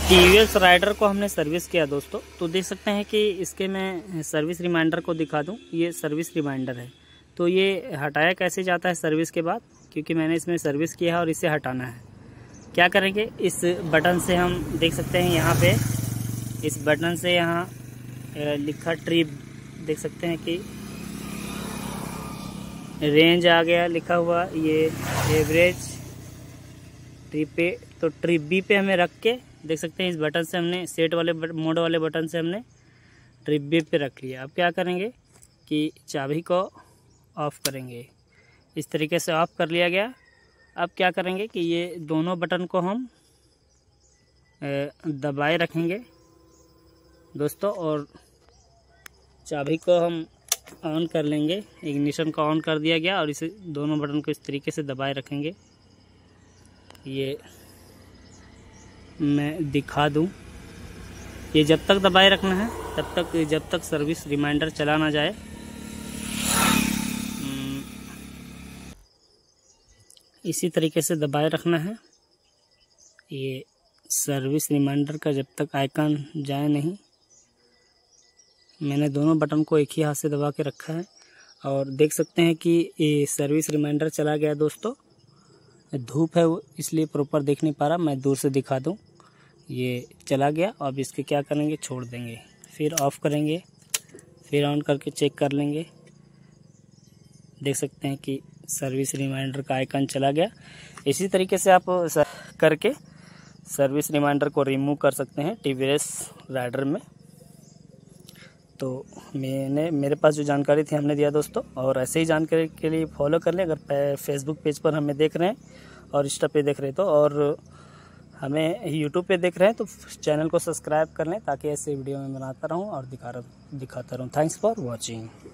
TVS rider को हमने service किया दोस्तों, तो देख सकते हैं कि इसके मैं सर्विस रिमाइंडर को दिखा दूं। ये सर्विस रिमाइंडर है, तो ये हटाया कैसे जाता है सर्विस के बाद, क्योंकि मैंने इसमें सर्विस किया है और इसे हटाना है। क्या करेंगे, इस बटन से हम देख सकते हैं यहाँ पे, इस बटन से यहाँ लिखा ट्रिप, देख सकते हैं कि रेंज आ गया लिखा हुआ, ये एवरेज ट्रिप पे, तो ट्रिप बी पे हमें रख के देख सकते हैं इस बटन से हमने सेट वाले मोड वाले बटन से हमने ट्रिप बी पे रख लिया। अब क्या करेंगे कि चाबी को ऑफ़ करेंगे, इस तरीके से ऑफ़ कर लिया गया। अब क्या करेंगे कि ये दोनों बटन को हम दबाए रखेंगे दोस्तों, और चाबी को हम ऑन कर लेंगे। इग्निशन को ऑन कर दिया गया और इसे दोनों बटन को इस तरीके से दबाए रखेंगे। ये मैं दिखा दूं, ये जब तक दबाए रखना है तब तक, जब तक सर्विस रिमाइंडर चला ना जाए। इसी तरीके से दबाए रखना है। ये सर्विस रिमाइंडर का जब तक आइकन जाए नहीं, मैंने दोनों बटन को एक ही हाथ से दबा के रखा है। और देख सकते हैं कि ये सर्विस रिमाइंडर चला गया दोस्तों। धूप है वो इसलिए प्रॉपर देख नहीं पा रहा, मैं दूर से दिखा दूं। ये चला गया। अब इसके क्या करेंगे, छोड़ देंगे, फिर ऑफ़ करेंगे, फिर ऑन करके चेक कर लेंगे। देख सकते हैं कि सर्विस रिमाइंडर का आइकन चला गया। इसी तरीके से आप करके सर्विस रिमाइंडर को रिमूव कर सकते हैं टीवीएस राइडर में। तो मेरे पास जो जानकारी थी हमने दिया दोस्तों, और ऐसे ही जानकारी के लिए फॉलो कर लें। अगर फेसबुक पेज पर हमें देख रहे हैं और इंस्टा पे देख रहे हैं तो, और हमें यूट्यूब पे देख रहे हैं तो चैनल को सब्सक्राइब कर लें, ताकि ऐसे वीडियो में बनाता रहूं और दिखाता रहूं। Thanks for watching.